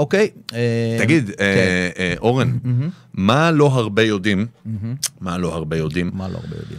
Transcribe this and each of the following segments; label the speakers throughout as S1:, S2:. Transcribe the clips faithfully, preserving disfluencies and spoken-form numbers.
S1: אוקיי.
S2: תגיד, אורן, מה לא הרבה יודעים, מה לא הרבה יודעים,
S1: מה לא הרבה יודעים?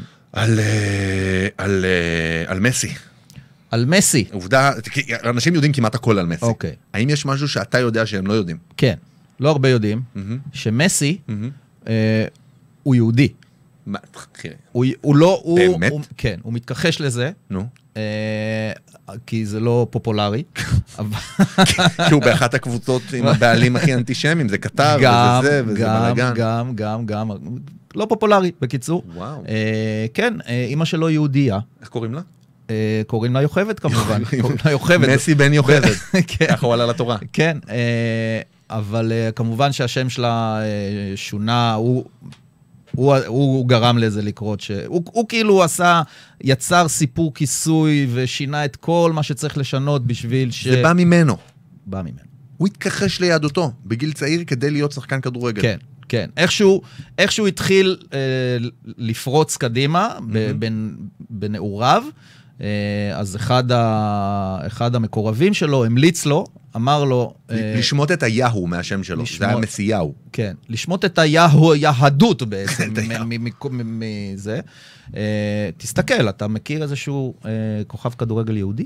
S2: על מסי.
S1: על מסי.
S2: עובדה, אנשים יודעים כמעט הכל על מסי.
S1: אוקיי.
S2: האם יש משהו שאתה יודע שהם לא יודעים?
S1: כן, לא הרבה יודעים, שמסי הוא יהודי.
S2: מה?
S1: הוא לא...
S2: באמת?
S1: כן, הוא מתכחש לזה.
S2: נו.
S1: כי זה לא פופולרי.
S2: כי הוא באחת הקבוצות עם הבעלים הכי אנטישמיים, זה קטר וזה וזה בלגן.
S1: גם, גם, גם, לא פופולרי, בקיצור.
S2: וואו.
S1: כן, אמא שלו יהודייה.
S2: איך קוראים לה?
S1: קוראים לה יוכבד כמובן. קוראים לה יוכבד.
S2: מסי בן יוכבד. ככה הוא עלה לתורה.
S1: כן, אבל כמובן שהשם שלה שונה, הוא... הוא, הוא גרם לזה לקרות, שהוא, הוא כאילו עשה, יצר סיפור כיסוי ושינה את כל מה שצריך לשנות בשביל ש...
S2: זה בא ממנו.
S1: בא ממנו.
S2: הוא התכחש ליהדותו בגיל צעיר כדי להיות שחקן כדורגל.
S1: כן, כן. איכשהו, איכשהו התחיל אה, לפרוץ קדימה mm-hmm. בין, בנעוריו, אה, אז אחד, ה, אחד המקורבים שלו המליץ לו, אמר לו...
S2: לשמוט את היהו מהשם שלו, זה היה מסיהו.
S1: כן, לשמוט את היהו, יהדות בעצם, מזה. תסתכל, אתה מכיר איזשהו כוכב כדורגל יהודי?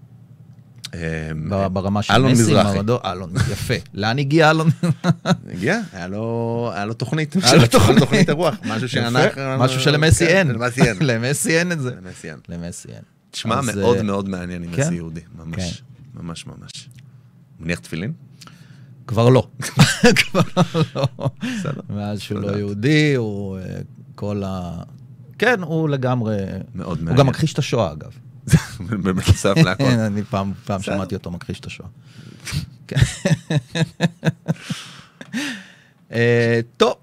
S1: ברמה של
S2: אלון
S1: מסי,
S2: מזרחי.
S1: אלון, יפה. לאן הגיע אלון?
S2: הגיע, היה לו תוכנית. היה לו תוכנית הרוח.
S1: משהו שלמסי אין.
S2: למסי אין.
S1: למסי אין את זה.
S2: למסי אין.
S1: למסי אין.
S2: תשמע, מאוד מאוד מעניין עם מסי יהודי. ממש, ממש, ממש. מניח תפילין?
S1: כבר לא. כבר לא. מאז שהוא לא יהודי, הוא כל ה... כן, הוא לגמרי...
S2: מאוד מעניין.
S1: הוא גם מכחיש את השואה, אגב.
S2: באמת נוסף להכל.
S1: אני פעם שמעתי אותו מכחיש את השואה. טוב.